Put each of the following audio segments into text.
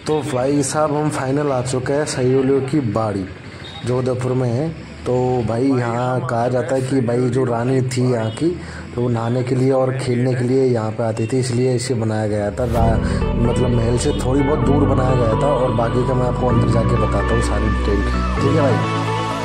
तो भाई साहब हम फाइनल आ चुके हैं सयोलियों की बाड़ी जो उदयपुर में है। तो भाई यहाँ कहा जाता है कि भाई जो रानी थी यहाँ की तो वो नहाने के लिए और खेलने के लिए यहाँ पे आती थी, इसलिए इसे बनाया गया था। मतलब महल से थोड़ी बहुत दूर बनाया गया था और बाकी का मैं आपको अंदर जाके बताता हूँ सारी डिटेल। ठीक है भाई।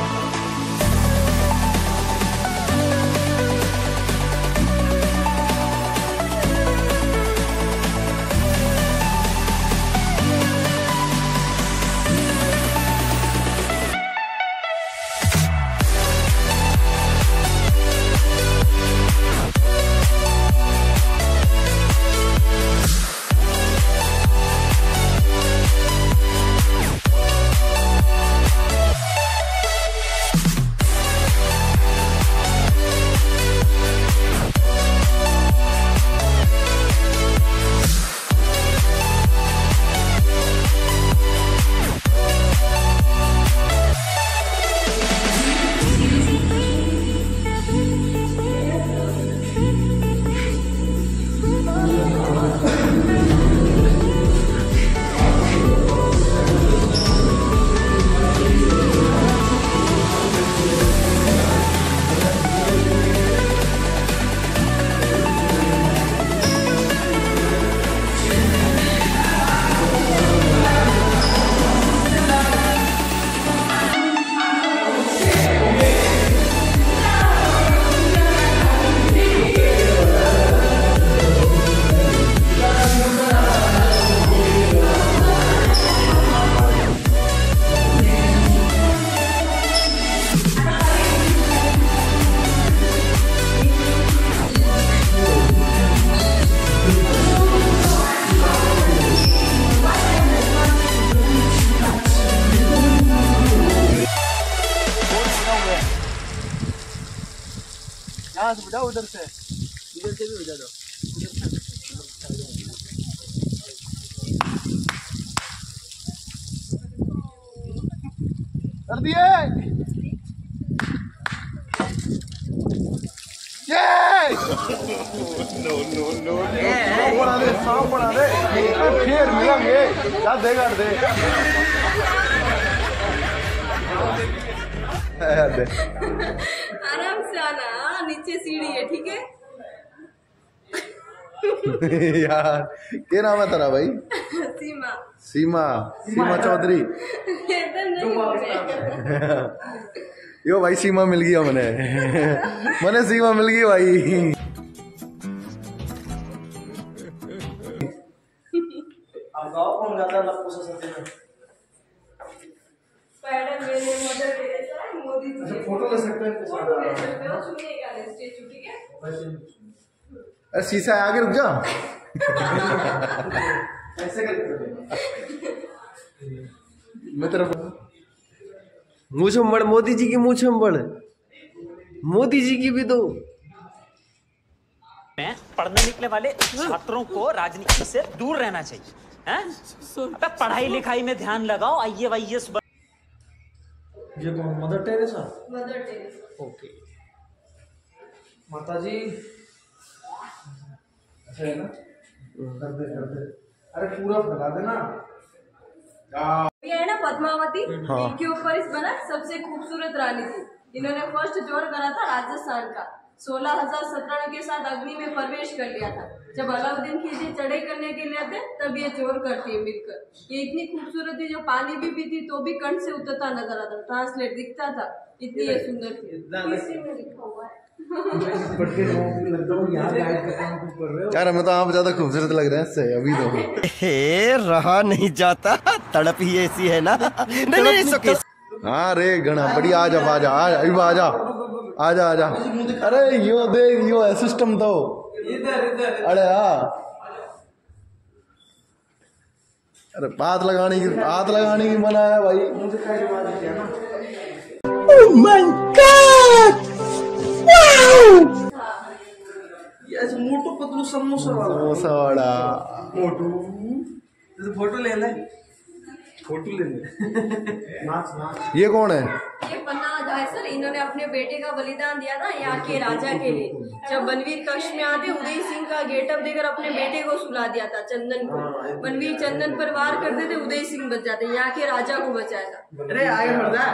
यहाँ से बजाओ, उधर से भी बजा दो। कर दिए। बना दे, सांप बना दे, फिर मिलेंगे। क्या देगा दे। आराम से आना, नीचे सीढ़ी है, ठीक है। यार क्या नाम है तेरा भाई? सीमा। सीमा, सीमा चौधरी। यो भाई सीमा मिल गई मने सीमा मिल गई भाई। अब गाँव कौन गाता है लक्कू सरस्वती में? मोदी जी फोटो ले सकते हैं, फोटो ले सकते हो, सुनिएगा स्टेचू, ठीक है। अरे शीशा आगे रुक जा। ऐसे करके मैं तरफ मूछंबड़, मोदी जी की मूछंबड़, मोदी जी की भी दो। पढ़ने निकले वाले छात्रों को राजनीति से दूर रहना चाहिए, हैं? अबे पढ़ाई लिखाई में ध्यान लगाओ, IAS। ये कौन? Mother Teresa. Mother Teresa. Okay. माता जी अच्छा है ना? कर दे। अरे पूरा फैला देना। ये है ना पद्मावती, इनके ऊपर इस बना सबसे खूबसूरत रानी थी। इन्होंने फर्स्ट जोर करा था राजस्थान का। 16,000 शतरंज के साथ अग्नि में प्रवेश कर लिया था। जब अलाउद्दीन खिलजी चढ़ाई करने के लिए आते तब ये जोर करती है मिलकर। ये इतनी खूबसूरत थी, जो पानी भी पीती तो भी कंठ से उतरता नजर आता, ट्रांसलेट दिखता था, इतनी ये सुंदर थी। इसी में लिखा हुआ है। यार हमें तो आप ज्यादा खूबसूरत लग रहे हैं इससे अभी तो। हे रहा नहीं जाता, तड़प ही ऐसी है ना। नहीं सके। हाँ रे घना बढ़िया, आजा। अरे यो देख, यो है सिस्टम तो। अरे हाँ, अरे हाथ लगाने की मना है भाई। Oh my God! ऐसे मोटू पतलू समोसा वाला मोटू जैसे फोटो ले ले। फोटो लेने। ये कौन है? ये पन्ना है सर, इन्होंने अपने बेटे का बलिदान दिया था यहाँ के राजा के लिए। जब बनवीर कक्ष में आते उदय सिंह का गेटअप देकर अपने बेटे को सुला दिया था चंदन को। बनवीर चंदन पर वार करते थे, उदय सिंह बच जाते, यहाँ के राजा को बचाया था। अरे आगे बढ़ जा।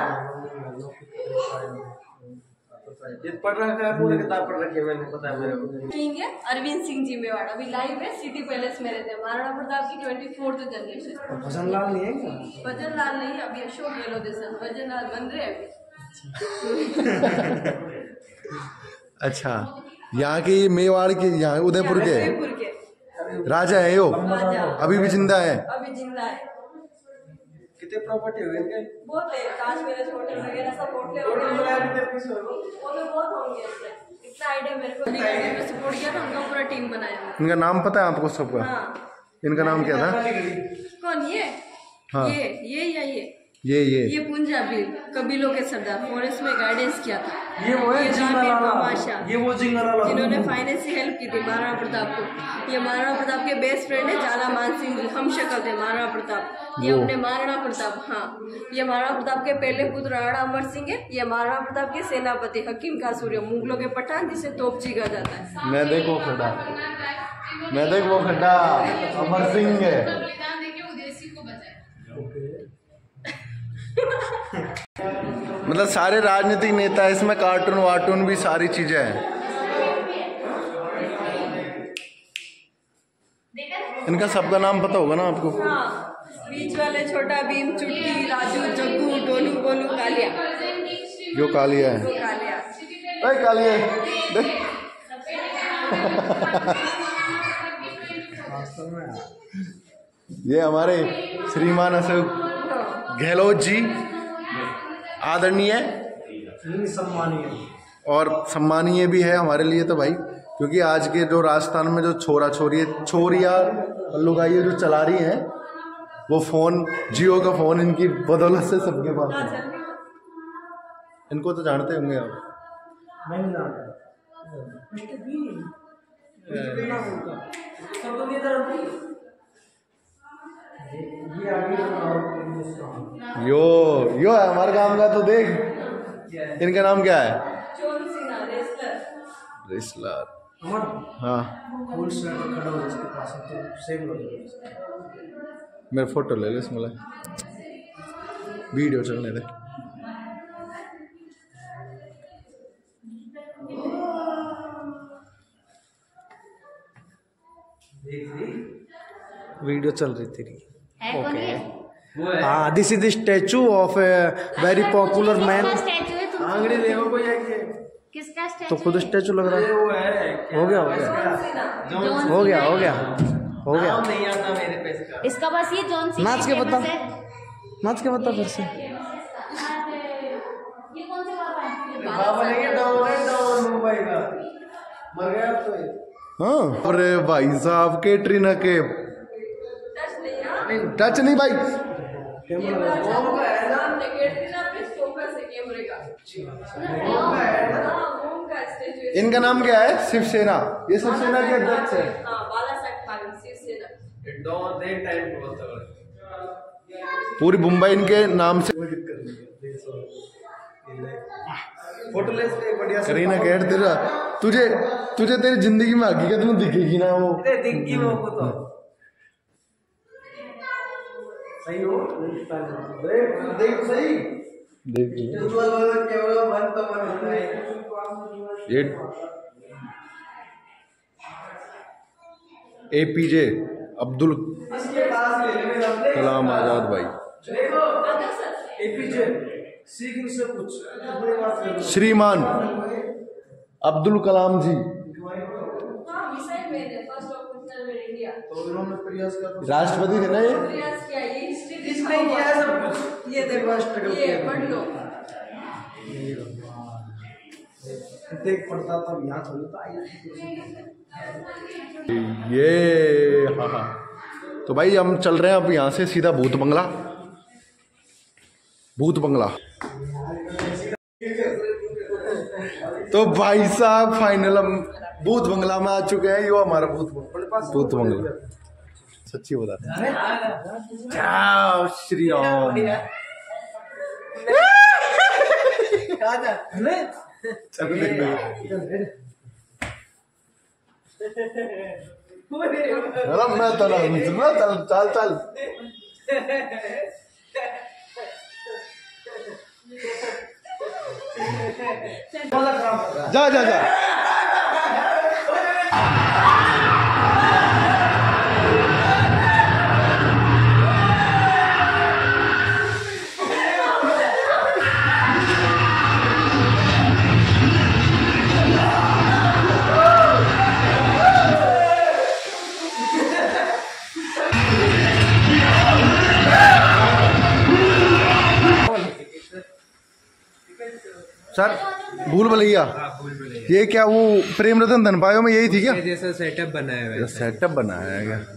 ये पढ़ रखा है, पूरी किताब पढ़ रखी है मैंने, पता है मेरे को। किंग है अरविंद सिंह जी मेवाड़, अभी लाइव है सिटी पैलेस में रहते हैं। महाराणा प्रताप की 24th जनरेशन। भजन लाल नहीं है क्या? भजन लाल नहीं, अभी अशोक गहलोत है सर, भजन लाल बन रहे हैं अच्छा, यहाँ के मेवाड़ के, यहाँ उदयपुर के उदयपुर के राजा है यो, राजा अभी भी जिंदा है। अभी जिंदा है। कितने प्रॉपर्टी हो गए? बहुत है, ताज पैलेस होटल वगैरह सब होटल वो तो बहुत होंगे। इतना आइडिया मेरे को नहीं, मैं सपोर्ट किया था उनका, पूरा टीम बनाया। इनका नाम पता है आपको सबका? हाँ। इनका नाम क्या था? कौन ये? हाँ। ये या ये पंजाबी कबीलों के सरदार, फॉरेस्ट में गाइडेंस किया था। ये वो है बादशाह, ये वो जिंगलाला जिन्होंने फाइनेंशियल हेल्प की थी महाराणा प्रताप को। ये महाराणा प्रताप के बेस्ट फ्रेंड है झाला मान सिंह जी, हम शक्ल थे महाराणा प्रताप। ये अपने महाराणा प्रताप, हाँ, ये महाराणा प्रताप के पहले पुत्र राणा अमर सिंह है। ये महाराणा प्रताप के सेनापति हकीम का सूर्य, मुगलों के पठान जिसे तोपची कहा जाता है। मैं देखो खड्डा अमर सिंह है। मतलब सारे राजनीतिक नेता इसमें, कार्टून वार्टून भी सारी चीजें हैं। इनका सबका नाम पता होगा ना आपको? हाँ, बीच वाले छोटा भीम, चुटकी, राजू, जग्गू, डोलू, बोलू, कालिया। जो कालिया है, कालिया, अरे कालिया देख। ये हमारे श्रीमान अशोक गहलोत जी, आदरणीय सम्मानीय और सम्मानीय भी है हमारे लिए तो भाई, क्योंकि आज के जो राजस्थान में जो छोरिया लुगाइयाँ जो चला रही हैं, वो फोन, जियो का फोन इनकी बदौलत से सबके पास है। इनको तो जानते होंगे आप? मैं नहीं जानता। यो है हमारे काम का, तो देख इनका नाम क्या है? John Cena, wrestler. अमर हाँ, फुल शर्ट खड़ा हो जिसके पास है तो सेम लोग। मेरे फोटो ले लो इसमें, वीडियो चलने दे। वीडियो चल रही तेरी। ओके, हाँ, this is the statue of a very popular man. आंगड़ी देखो कोई है कि किसका स्टैचू? तो खुद स्टैचू लग रहा है। जॉन नाम नहीं आता मेरे पे इसका। इसका बस ये जॉन सीना नाच के बता, फेमस है। नाच के बता फिर से। ये कौन से बाबा है? बाबा लेके डाउन मुंबई का मर गया अब तो ये। हाँ, अरे भाई साहब, कैटरीना के टच नहीं भाई। कैमरा सामने कैटरीना पे फोकस है कैमरे का। इनका नाम क्या है? शिवसेना। ये शिवसेना के अध्यक्ष है। हाँ, बाला साहेब ठाकरे, शिवसेना। पूरी मुंबई इनके नाम से। फोटो ले इसके बढ़िया से। करीना कैट, तेरा तुझे तेरी जिंदगी में हकीकत में दिखेगी ना वो। दिखगी वो तो सही हो। देख सही, देख ये APJ अब्दुल कलाम आजाद भाई। एपीजे सीख से कुछ। श्रीमान अब्दुल कलाम जी हाँ, मिसाइल मैन है, फर्स्ट ऑफिसर में इंडिया। तो इन्होंने प्रयास कर राष्ट्रपति थे ना ये? प्रयास किया, ये हिस्ट्री इसने किया है सब कुछ। ये देखो, ये पढ़ लो। देख पढ़ता तो यहाँ थोड़ी तो आई। ये हाँ। तो भाई हम चल रहे हैं अब यहाँ से सीधा भूत बंगला। तो भाई साहब फाइनल हम भूत बंगला में आ चुके हैं। यो हमारा भूत बंगला। सच्ची बता। श्री राम। मैं चल चल जा जा जा। सर भूल भुलैया, ये क्या वो प्रेम रतन धन पायो में यही थी क्या? जैसा सेटअप बनाया है। सेटअप बनाया है क्या?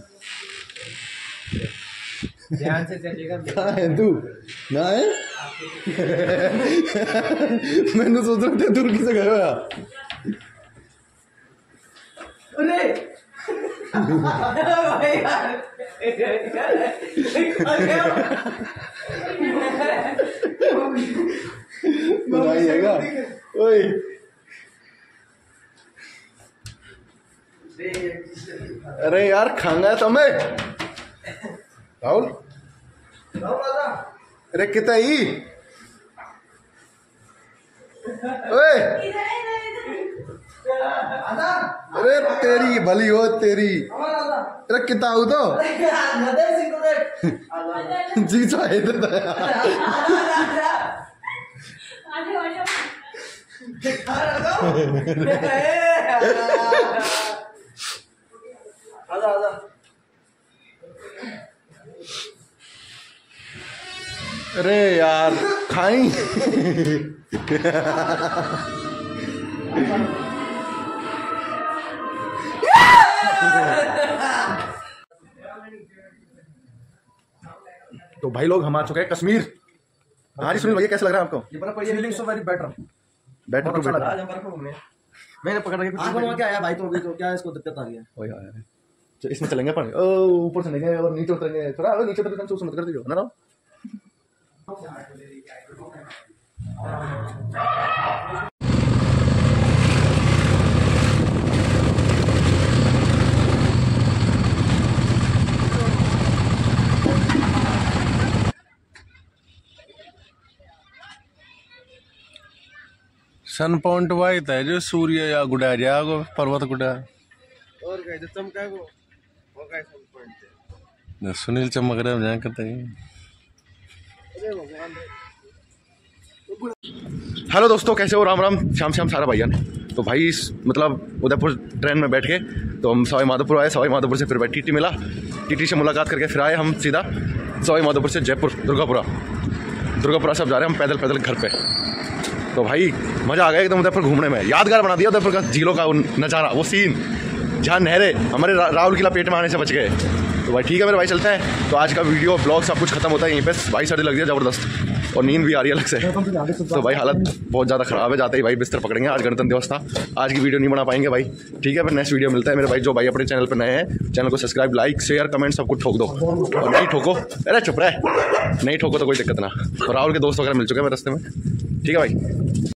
ध्यान से चलेगा। कहाँ है तू? ना है मैंने सोच रहा था तुर्की से गया यार। बताइए क्या? ओए अरे यार खांगा तुम्हें राहुल। अरे कितना ही ओए अरे तेरी भली हो तेरी। अरे कितना हो तो जी चाहे अरे यार खाई तो भाई लोग हम आ चुके हैं कश्मीर। हाँ जी सुनील भैया कैसा लग रहा है आपको? Feeling so very better. Better to better. मैंने पकड़ के क्या आया भाई, तो अभी तो क्या इसको दिक्कत आ रही है? तो इसमें चलेंगे पानी ऊपर से नहीं और नीचे उतरेंगे थोड़ा नीचे उतर सोच मत कर दीजिए ना। सन पॉइंट वाइट है जो सूर्य या गुड़ा जाएगा पर्वत गुड़ा और कहीं चमका को वो कहीं सन पॉइंट सुनील चमक रहे हैं कहते हैं। हेलो दोस्तों कैसे हो? राम राम श्याम श्याम सारा भैया ने। तो भाई मतलब उदयपुर ट्रेन में बैठ के तो हम सवाई माधोपुर आए। सवाई माधोपुर से फिर टीटी मिला, टीटी से मुलाकात करके फिर आए हम सीधा सवाई माधोपुर से जयपुर दुर्गापुरा से अब जा रहे हैं हम पैदल पैदल घर पे। तो भाई मज़ा आ गया एकदम उदयपुर घूमने में। यादगार बना दिया उदयपुर का झीलों का नज़ारा, वो सीन जहाँ नहरें हमारे राहुल की लपेट में आने से बच गए। तो भाई ठीक है मेरे भाई चलते हैं। तो आज का वीडियो ब्लॉग सब कुछ खत्म होता है यहीं पे। भाई सर्दी लग रही है ज़बरदस्त और नींद भी आ रही है अलग से। तो भाई हालत बहुत ज़्यादा ख़राब है, जाते ही भाई बिस्तर पकड़ेंगे। आज गणतंत्र दिवस था, आज की वीडियो नहीं बना पाएंगे भाई। ठीक है फिर नेक्स्ट वीडियो मिलता है मेरे भाई। जो भाई अपने चैनल पर नए हैं चैनल को सब्सक्राइब लाइक शेयर कमेंट सब कुछ ठोक दो और नहीं ठोको अरे चुप रहे नहीं ठोको तो कोई दिक्कत ना। और राहुल के दोस्त वगैरह मिल चुके हैं मेरे रास्ते में। ठीक है भाई।